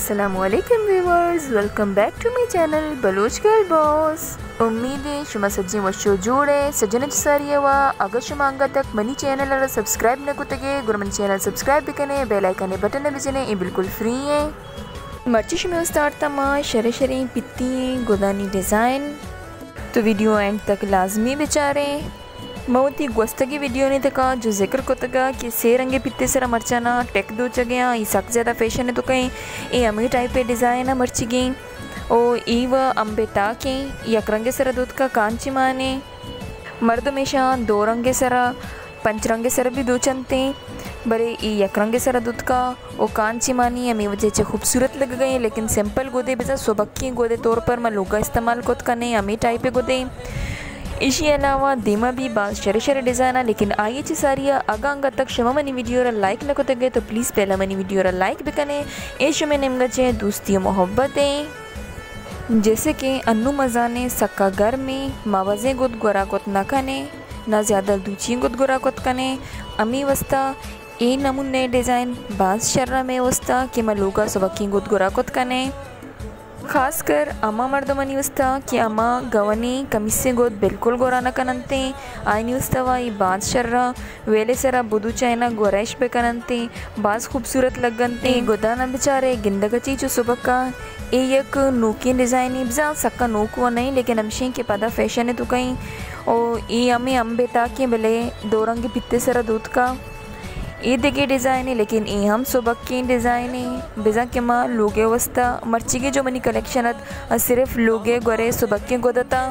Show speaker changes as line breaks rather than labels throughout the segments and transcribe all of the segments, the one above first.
अस्सलामुअलैकुम viewers, welcome back to my channel Baloch girl boss. उम्मीद है शुमा सज्जी वशो जोड़े सज्जन सारियवा अगर शुमा अंगा तक मनी चैनल सब्सक्राइब न कुतगे गुरमन चैनल सब्सक्राइब बिकने बेल आइकन बटन बिजने ये बिल्कुल फ्री है। मर्ची शुमे स्टार्ट तमा शरे शरे पित्ती गोदानी डिज़ाइन तो वीडियो एंड तक लाजमी बेचारे मौती गोस्तगी वीडियो ने तका जो जिक्र को तका कि से रंगे पित्ते सरा मर्चाना टेक दो चगया ये सक ज़्यादा फैशन है तो कहीं ये अमी टाइप पे डिज़ाइन है मर्ची गई ओ ई व अम्बे टाके यक रंगे सरा दूध का कांची माने मर्द हमेशा दो रंगे सरा पंच रंगे सरा भी दो चनते बरे ई यक रंगे सरा दूध का ओ कांची मानी अमी वजह से खूबसूरत लग गए लेकिन सिंपल गोदे बेजा सोबक्की गोदे तौर पर मैं लोगा इस्तेमाल कोत कने अमी टाइप पे गोदे इसी अलावा दीमा भी बाल शरे शरे डिज़ाइन है लेकिन आइए ची सारी आगा अंगा तक शमा मनी वीडियो लाइक न को तगे तो प्लीज़ पहला मनी वीडियो लाइक भी कने ए शमे निम्गा चे दोस्ती मोहब्बतें जैसे कि अन्नू मज़ाने सक्का घर में मावज़े गुद गोरा कोत न कने ना ज़्यादा दूची गुद गोरा कोत कने अमी वस्ता ए नमूने डिज़ाइन बाज शर्रा में वस्ता कि मैं लोगा सबकी गुद गोरा कोत कने खासकर अम्मा मर्दमनी वस्ता कि अम्मा गवनी कमीसे गोद बिल्कुल गोरा न कनंते आईनी वस्तवा ये बाज शर्रा वेले सरा बुदू चाइना गोरैश पे कनंते बाज खूबसूरत लगनते गोदाना बेचारे गिंदगची जो सुबह का ए यक नोकी डिज़ाइन इब्जा सक्का नोक वो नहीं लेकिन अमशे के पदा फैशन है तो कहीं ओ ये अम्मे अम्बे ताकि भले दो रंग पित्ते सरा दूध का ये देखिए डिज़ाइन है लेकिन ये हम सुबह की डिज़ाइन है बेजा के माँ लोगे वस्ता मर्ची के जो मनी कलेक्शन है सिर्फ लोगे गोरे सुबह के गोदता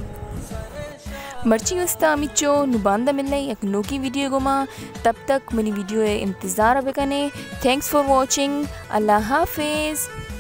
मर्ची वस्ता अमिचो नुबांदा मिलना एक नोकी वीडियो गुमा तब तक मनी वीडियो इंतज़ार अबे कने थैंक्स फॉर वॉचिंग अल्लाह हाफिज़।